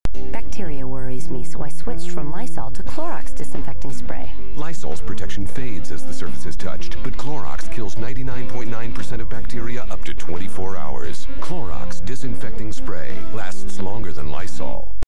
Bacteria worries me, so I switched from Lysol to Clorox Disinfecting Spray. Lysol's protection fades as the surface is touched, but Clorox kills 99.9% of bacteria up to 24 hours. Clorox Disinfecting Spray lasts longer than Lysol.